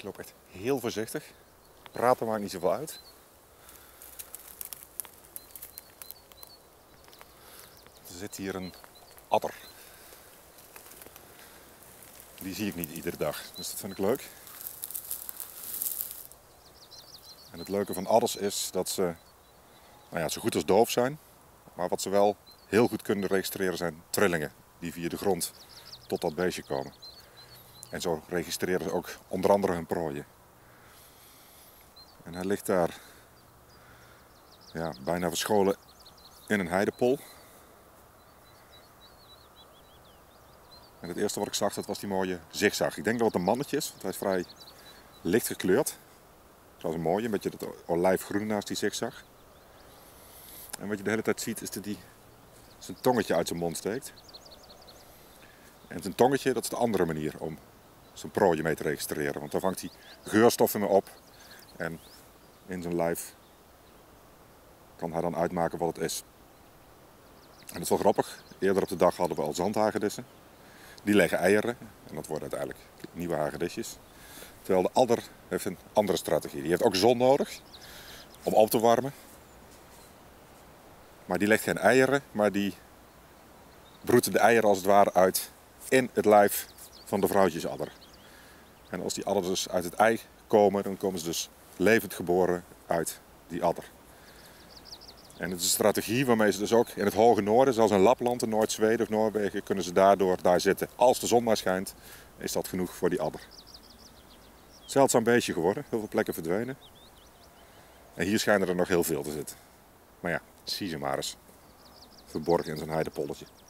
Ik loop echt heel voorzichtig. Praten maakt niet zoveel uit. Er zit hier een adder. Die zie ik niet iedere dag, dus dat vind ik leuk. En het leuke van adders is dat ze zo goed als doof zijn. Maar wat ze wel heel goed kunnen registreren zijn trillingen die via de grond tot dat beestje komen. En zo registreren ze ook onder andere hun prooien. En hij ligt daar bijna verscholen in een heidepol. En het eerste wat ik zag, dat was die mooie zigzag. Ik denk dat het een mannetje is, want hij is vrij licht gekleurd. Dat is een mooie, een beetje dat olijfgroen naast die zigzag. En wat je de hele tijd ziet, is dat hij zijn tongetje uit zijn mond steekt. En zijn tongetje, dat is de andere manier om zijn prooien mee te registreren. Want daar vangt hij geurstoffen mee op. En in zijn lijf kan hij dan uitmaken wat het is. En dat is wel grappig. Eerder op de dag hadden we al zandhagedissen. Die leggen eieren. En dat worden uiteindelijk nieuwe hagedisjes. Terwijl de adder heeft een andere strategie. Die heeft ook zon nodig om op te warmen. Maar die legt geen eieren, maar die broedt de eieren als het ware uit in het lijf van de vrouwtjesadder. En als die adders dus uit het ei komen, dan komen ze dus levend geboren uit die adder. En het is een strategie waarmee ze dus ook in het hoge noorden, zoals in Lapland, in Noord-Zweden of Noorwegen, kunnen ze daardoor daar zitten. Als de zon maar schijnt, is dat genoeg voor die adder. Zeldzaam beestje geworden, heel veel plekken verdwenen. En hier schijnen er nog heel veel te zitten. Maar ja, zie ze maar eens. Verborgen in zo'n heidepolletje.